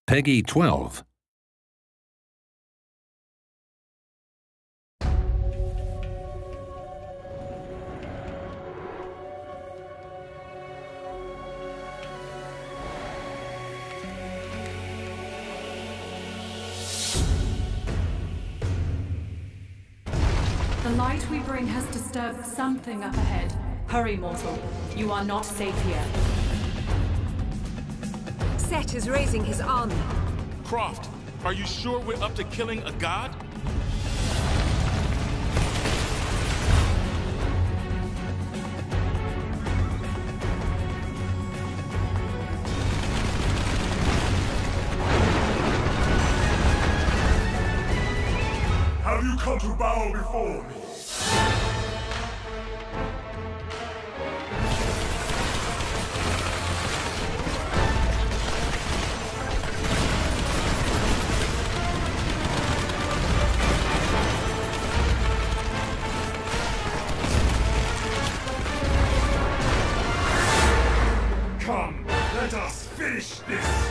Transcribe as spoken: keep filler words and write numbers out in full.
Peggy twelve. The light we bring has disturbed something up ahead. Hurry, mortal. You are not safe here. Set is raising his army. Croft, are you sure we're up to killing a god? Have you come to bow before me? Come, let us finish this!